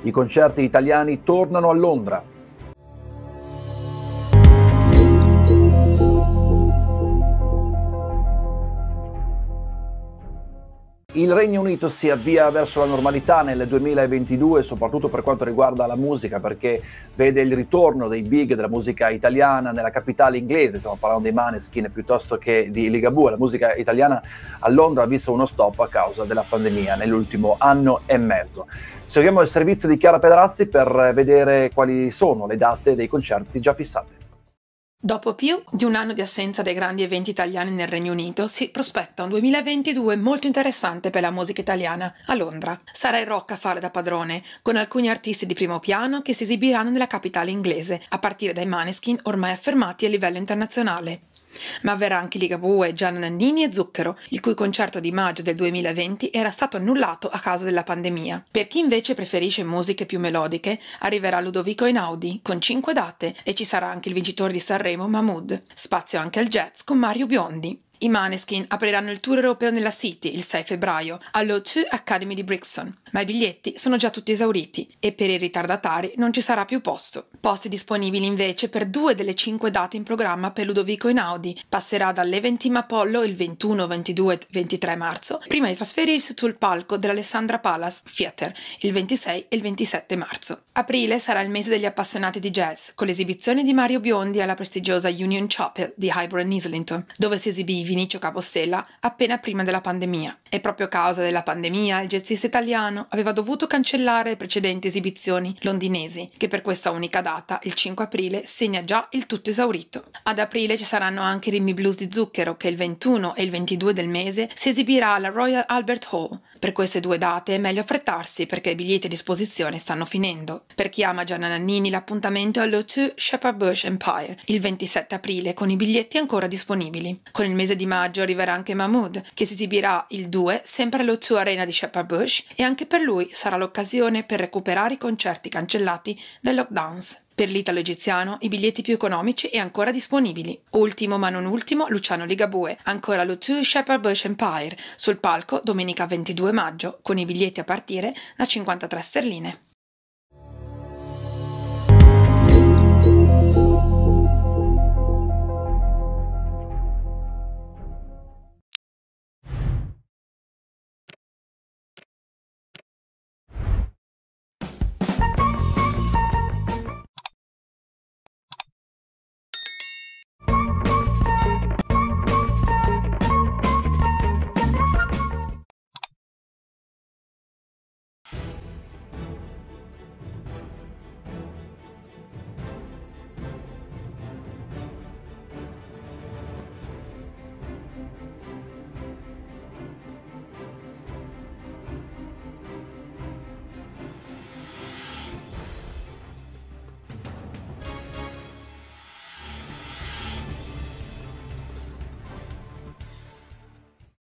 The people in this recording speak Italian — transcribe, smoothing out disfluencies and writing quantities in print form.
I concerti italiani tornano a Londra. Il Regno Unito si avvia verso la normalità nel 2022, soprattutto per quanto riguarda la musica, perché vede il ritorno dei big della musica italiana nella capitale inglese. Stiamo parlando dei Maneskin piuttosto che di Ligabue. La musica italiana a Londra ha visto uno stop a causa della pandemia nell'ultimo anno e mezzo. Seguiamo il servizio di Chiara Pedrazzi per vedere quali sono le date dei concerti già fissate. Dopo più di un anno di assenza dei grandi eventi italiani nel Regno Unito, si prospetta un 2022 molto interessante per la musica italiana a Londra. Sarà il rock a fare da padrone, con alcuni artisti di primo piano che si esibiranno nella capitale inglese, a partire dai Maneskin ormai affermati a livello internazionale. Ma verrà anche Ligabue, Gianna Nannini e Zucchero, il cui concerto di maggio del 2020 era stato annullato a causa della pandemia. Per chi invece preferisce musiche più melodiche, arriverà Ludovico Einaudi con 5 date e ci sarà anche il vincitore di Sanremo, Mahmood. Spazio anche al jazz con Mario Biondi. I Maneskin apriranno il tour europeo nella City il 6 febbraio all'O2 Academy di Brixton, ma i biglietti sono già tutti esauriti e per i ritardatari non ci sarà più posto. Posti disponibili invece per 2 delle 5 date in programma per Ludovico Einaudi. Passerà dall'Eventim Apollo il 21, 22 e 23 marzo, prima di trasferirsi sul palco dell'Alessandra Palace Theatre il 26 e il 27 marzo. Aprile sarà il mese degli appassionati di jazz, con l'esibizione di Mario Biondi alla prestigiosa Union Chapel di Highbury and Islington, dove si esibì Vinicio Capostella appena prima della pandemia. E proprio a causa della pandemia il jazzista italiano aveva dovuto cancellare le precedenti esibizioni londinesi, che per questa unica data, il 5 aprile, segna già il tutto esaurito. Ad aprile ci saranno anche i Ritmi Blues di Zucchero, che il 21 e il 22 del mese si esibirà alla Royal Albert Hall. Per queste 2 date è meglio affrettarsi perché i biglietti a disposizione stanno finendo. Per chi ama Gianna Nannini l'appuntamento è all'O2 Shepherd Bush Empire il 27 aprile con i biglietti ancora disponibili. Con il mese di maggio arriverà anche Mahmood, che si esibirà il 2 sempre all'O2 Arena di Shepherd Bush e anche per lui sarà l'occasione per recuperare i concerti cancellati dai lockdowns. Per l'italo-egiziano i biglietti più economici e ancora disponibili. Ultimo ma non ultimo, Luciano Ligabue, ancora all'O2 Shepherd Bush Empire, sul palco domenica 22 maggio, con i biglietti a partire da 53 sterline.